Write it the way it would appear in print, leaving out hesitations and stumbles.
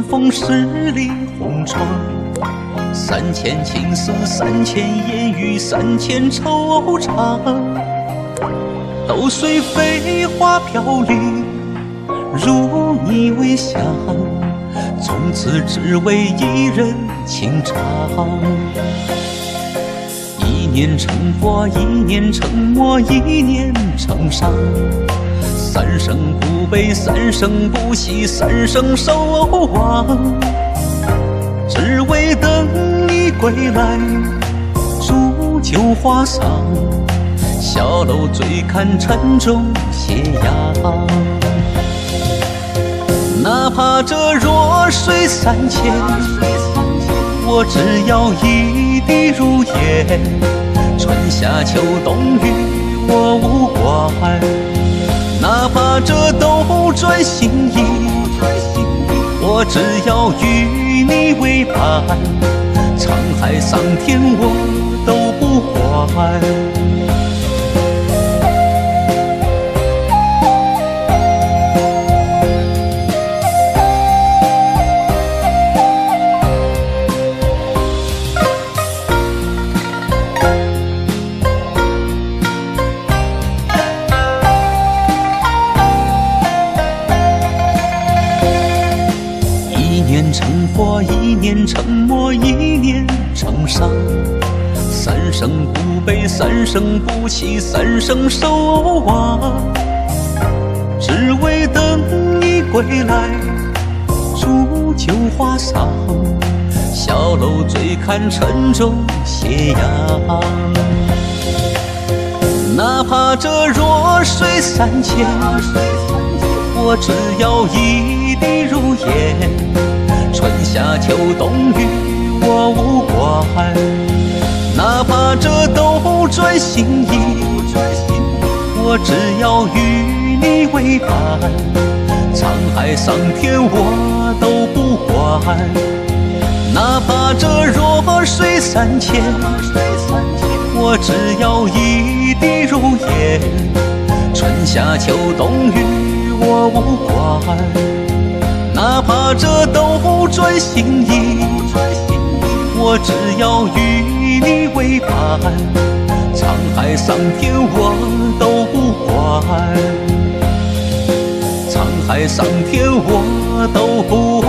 风十里红妆，3000情丝，3000烟雨，3000惆怅。都随飞花飘零，如你微笑，从此只为一人情长。一念成佛，一念成魔，一念成伤。三生不悲，三生不喜，三生守望。只为等你归来，煮酒话桑。小楼醉看晨钟斜阳。哪怕这弱水3000，我只要一滴如烟。春夏秋冬与我无关，哪怕这斗转星移，我只要与你为伴。沧海桑田我都不管。一念成佛，一念成魔，一念成伤。三生不悲，三生不喜，三生守望。只为等你归来，煮酒话桑。小楼醉看晨钟斜阳。哪怕这弱水3000，我只要一滴如烟。春夏秋冬与我无关，哪怕这斗转星移，我只要与你为伴。沧海桑田我都不管，哪怕这弱水3000，我只要一滴如烟。春夏秋冬与我无关，哪怕这斗转星移，我只要与你为伴。沧海桑田我都不管，沧海桑田我都不